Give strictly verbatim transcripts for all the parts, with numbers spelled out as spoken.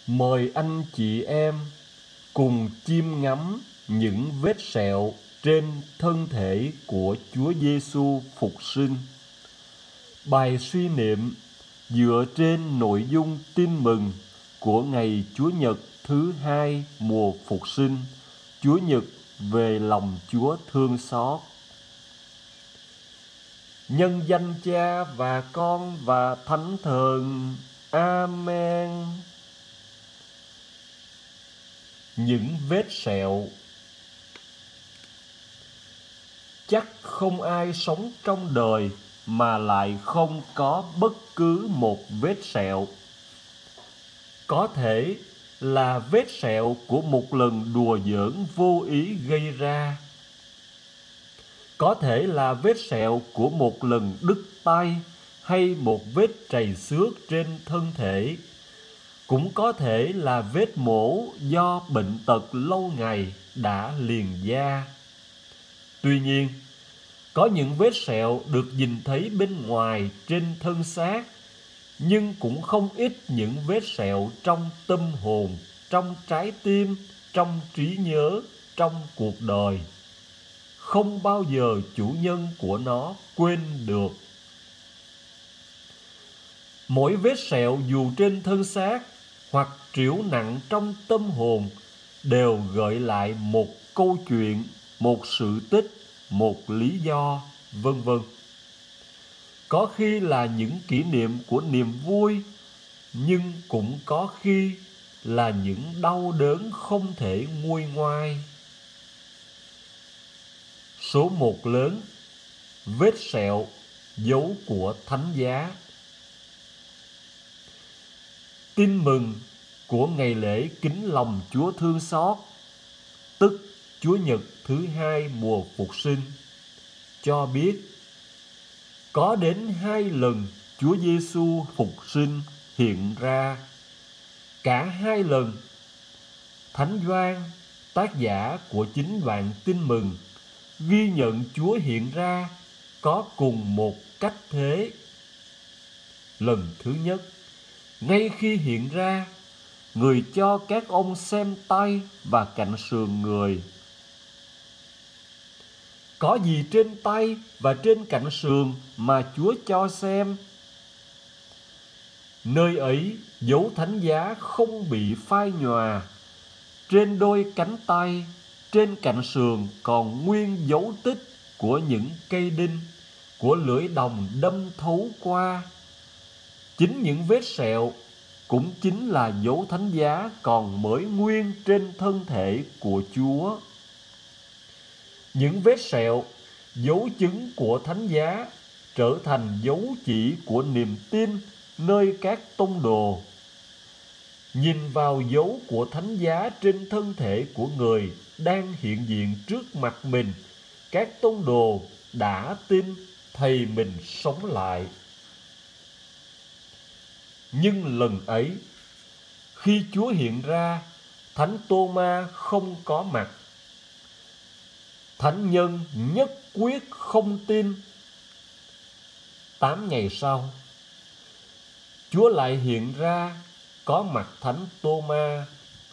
Mời anh chị em cùng chiêm ngắm những vết sẹo trên thân thể của Chúa Giêsu phục sinh. Bài suy niệm dựa trên nội dung tin mừng của ngày Chúa Nhật thứ hai mùa phục sinh, Chúa Nhật về lòng Chúa thương xót. Nhân danh Cha và Con và Thánh Thần. Amen. Những vết sẹo. Chắc không ai sống trong đời mà lại không có bất cứ một vết sẹo. Có thể là vết sẹo của một lần đùa giỡn vô ý gây ra. Có thể là vết sẹo của một lần đứt tay hay một vết trầy xước trên thân thể. Cũng có thể là vết mổ do bệnh tật lâu ngày đã liền da. Tuy nhiên, có những vết sẹo được nhìn thấy bên ngoài trên thân xác, nhưng cũng không ít những vết sẹo trong tâm hồn, trong trái tim, trong trí nhớ, trong cuộc đời. Không bao giờ chủ nhân của nó quên được. Mỗi vết sẹo dù trên thân xác hoặc trĩu nặng trong tâm hồn đều gợi lại một câu chuyện, một sự tích, một lý do, vân vân. Có khi là những kỷ niệm của niềm vui, nhưng cũng có khi là những đau đớn không thể nguôi ngoai. Số một lớn: vết sẹo, dấu của thánh giá. Tin mừng của ngày lễ kính lòng Chúa thương xót, tức Chúa Nhật thứ hai mùa phục sinh, cho biết có đến hai lần Chúa Giêsu phục sinh hiện ra. Cả hai lần, Thánh Gioan, tác giả của chính đoạn tin mừng, ghi nhận Chúa hiện ra có cùng một cách thế. Lần thứ nhất, ngay khi hiện ra, người cho các ông xem tay và cạnh sườn người. Có gì trên tay và trên cạnh sườn mà Chúa cho xem? Nơi ấy dấu thánh giá không bị phai nhòa. Trên đôi cánh tay, trên cạnh sườn còn nguyên dấu tích của những cây đinh, của lưỡi đồng đâm thấu qua. Chính những vết sẹo cũng chính là dấu thánh giá còn mới nguyên trên thân thể của Chúa. Những vết sẹo, dấu chứng của thánh giá, trở thành dấu chỉ của niềm tin nơi các tông đồ. Nhìn vào dấu của thánh giá trên thân thể của người đang hiện diện trước mặt mình, các tông đồ đã tin Thầy mình sống lại. Nhưng lần ấy, khi Chúa hiện ra, Thánh Tô-ma không có mặt. Thánh nhân nhất quyết không tin. Tám ngày sau, Chúa lại hiện ra, có mặt Thánh Tô-ma.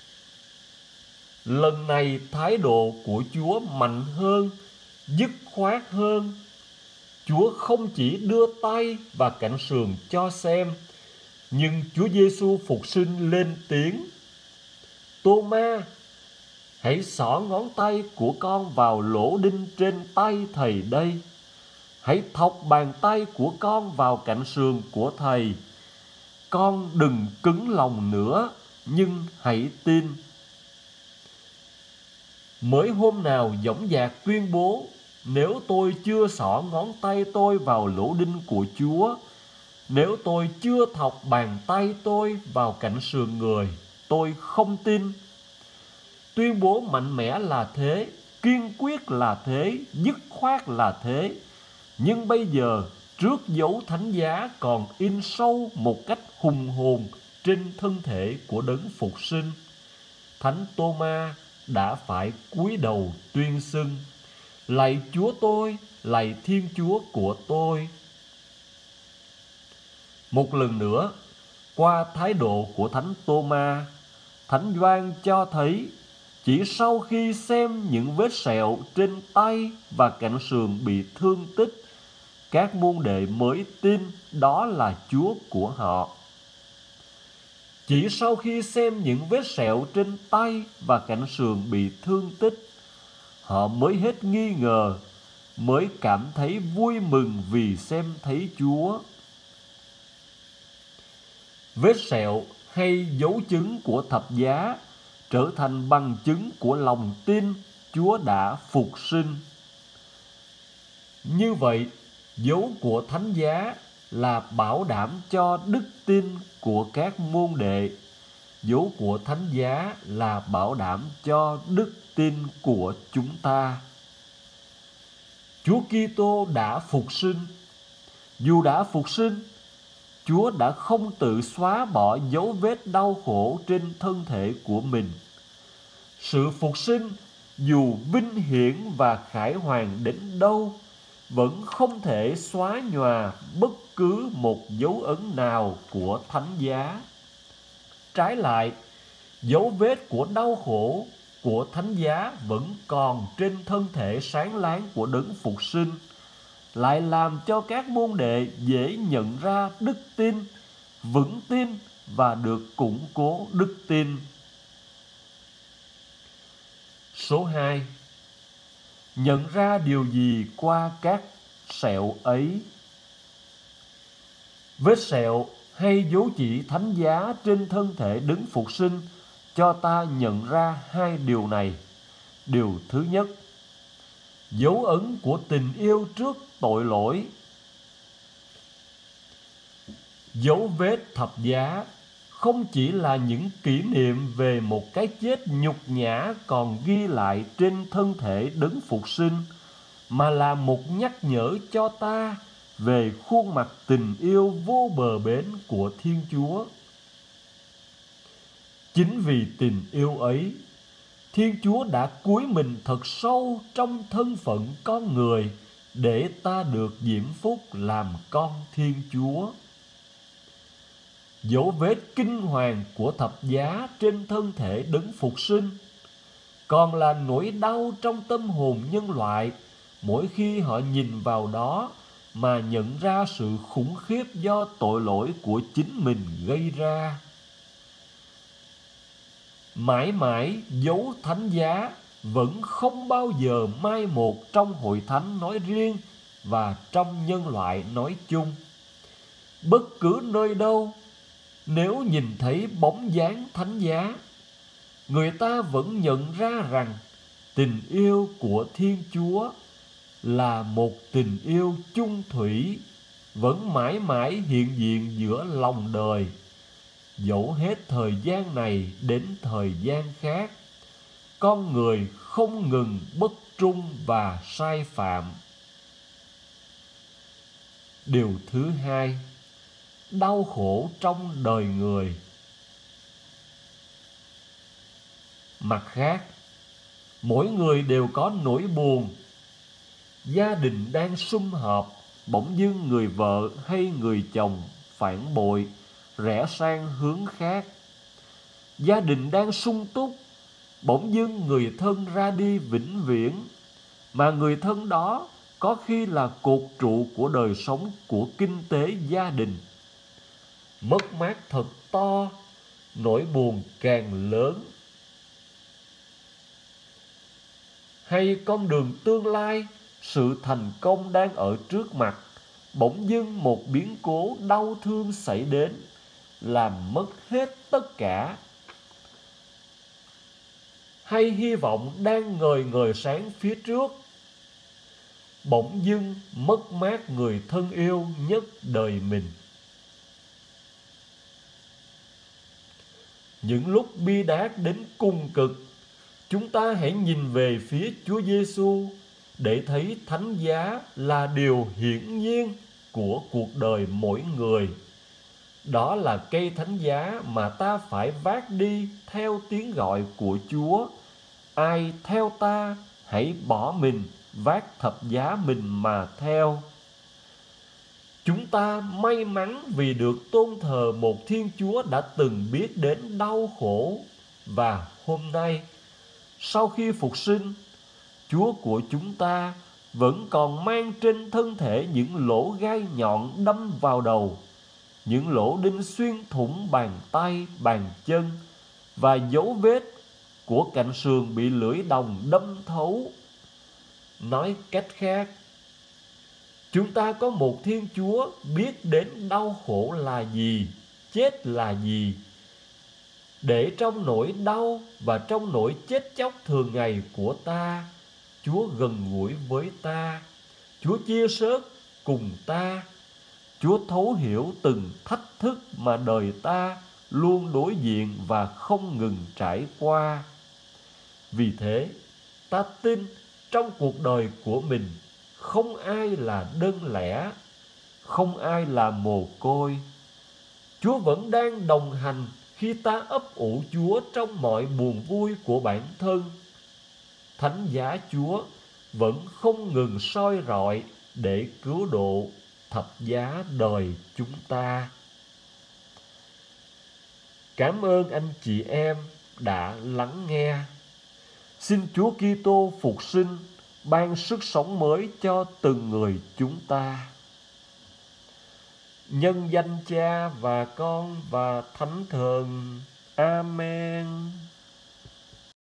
Lần này thái độ của Chúa mạnh hơn, dứt khoát hơn. Chúa không chỉ đưa tay và cạnh sườn cho xem, nhưng Chúa Giêsu phục sinh lên tiếng: Tô-ma, hãy xỏ ngón tay của con vào lỗ đinh trên tay thầy đây. Hãy thọc bàn tay của con vào cạnh sườn của thầy. Con đừng cứng lòng nữa, nhưng hãy tin. Mới hôm nào dõng dạc tuyên bố: nếu tôi chưa xỏ ngón tay tôi vào lỗ đinh của Chúa, nếu tôi chưa thọc bàn tay tôi vào cạnh sườn người, tôi không tin. Tuyên bố mạnh mẽ là thế, kiên quyết là thế, dứt khoát là thế. Nhưng bây giờ, trước dấu thánh giá còn in sâu một cách hùng hồn trên thân thể của đấng phục sinh, Thánh Tô-ma đã phải cúi đầu tuyên xưng: lạy Chúa tôi, lạy Thiên Chúa của tôi. Một lần nữa, qua thái độ của Thánh Tô-ma, Thánh Gioan cho thấy chỉ sau khi xem những vết sẹo trên tay và cạnh sườn bị thương tích, các môn đệ mới tin đó là Chúa của họ. Chỉ sau khi xem những vết sẹo trên tay và cạnh sườn bị thương tích, họ mới hết nghi ngờ, mới cảm thấy vui mừng vì xem thấy Chúa. Vết sẹo hay dấu chứng của thập giá trở thành bằng chứng của lòng tin Chúa đã phục sinh. Như vậy, dấu của thánh giá là bảo đảm cho đức tin của các môn đệ. Dấu của thánh giá là bảo đảm cho đức tin của chúng ta. Chúa Kitô đã phục sinh. Dù đã phục sinh, Chúa đã không tự xóa bỏ dấu vết đau khổ trên thân thể của mình. Sự phục sinh, dù vinh hiển và khải hoàn đến đâu, vẫn không thể xóa nhòa bất cứ một dấu ấn nào của thánh giá. Trái lại, dấu vết của đau khổ của thánh giá vẫn còn trên thân thể sáng láng của đấng phục sinh, lại làm cho các môn đệ dễ nhận ra đức tin, vững tin và được củng cố đức tin. Số hai. Nhận ra điều gì qua các sẹo ấy? Vết sẹo hay dấu chỉ thánh giá trên thân thể đấng phục sinh cho ta nhận ra hai điều này. Điều thứ nhất, dấu ấn của tình yêu trước tội lỗi. Dấu vết thập giá không chỉ là những kỷ niệm về một cái chết nhục nhã còn ghi lại trên thân thể đấng phục sinh, mà là một nhắc nhở cho ta về khuôn mặt tình yêu vô bờ bến của Thiên Chúa. Chính vì tình yêu ấy, Thiên Chúa đã cúi mình thật sâu trong thân phận con người để ta được diễm phúc làm con Thiên Chúa. Dấu vết kinh hoàng của thập giá trên thân thể đấng phục sinh còn là nỗi đau trong tâm hồn nhân loại mỗi khi họ nhìn vào đó mà nhận ra sự khủng khiếp do tội lỗi của chính mình gây ra. Mãi mãi dấu thánh giá vẫn không bao giờ mai một trong hội thánh nói riêng và trong nhân loại nói chung. Bất cứ nơi đâu, nếu nhìn thấy bóng dáng thánh giá, người ta vẫn nhận ra rằng tình yêu của Thiên Chúa là một tình yêu chung thủy, vẫn mãi mãi hiện diện giữa lòng đời, dẫu hết thời gian này đến thời gian khác, con người không ngừng bất trung và sai phạm. Điều thứ hai, đau khổ trong đời người. Mặt khác, mỗi người đều có nỗi buồn. Gia đình đang sum họp, bỗng dưng người vợ hay người chồng phản bội, rẽ sang hướng khác. Gia đình đang sung túc, bỗng dưng người thân ra đi vĩnh viễn, mà người thân đó có khi là cột trụ của đời sống, của kinh tế gia đình. Mất mát thật to, nỗi buồn càng lớn. Hay con đường tương lai, sự thành công đang ở trước mặt, bỗng dưng một biến cố đau thương xảy đến, làm mất hết tất cả. Hay hy vọng đang ngời ngời sáng phía trước, bỗng dưng mất mát người thân yêu nhất đời mình. Những lúc bi đát đến cùng cực, chúng ta hãy nhìn về phía Chúa Giêsu để thấy thánh giá là điều hiển nhiên của cuộc đời mỗi người. Đó là cây thánh giá mà ta phải vác đi theo tiếng gọi của Chúa. Ai theo ta, hãy bỏ mình, vác thập giá mình mà theo. Chúng ta may mắn vì được tôn thờ một Thiên Chúa đã từng biết đến đau khổ, Và hôm nay, sau khi phục sinh, Chúa của chúng ta vẫn còn mang trên thân thể những lỗ gai nhọn đâm vào đầu, những lỗ đinh xuyên thủng bàn tay, bàn chân, và dấu vết của cạnh sườn bị lưỡi đồng đâm thấu. Nói cách khác, chúng ta có một Thiên Chúa biết đến đau khổ là gì, chết là gì, để trong nỗi đau và trong nỗi chết chóc thường ngày của ta, Chúa gần gũi với ta, Chúa chia sớt cùng ta, Chúa thấu hiểu từng thách thức mà đời ta luôn đối diện và không ngừng trải qua. Vì thế, ta tin trong cuộc đời của mình, không ai là đơn lẻ, không ai là mồ côi. Chúa vẫn đang đồng hành khi ta ấp ủ Chúa trong mọi buồn vui của bản thân. Thánh giá Chúa vẫn không ngừng soi rọi để cứu độ thập giá đời chúng ta. Cảm ơn anh chị em đã lắng nghe. Xin Chúa Kitô phục sinh, ban sức sống mới cho từng người chúng ta. Nhân danh Cha và Con và Thánh Thần. Amen.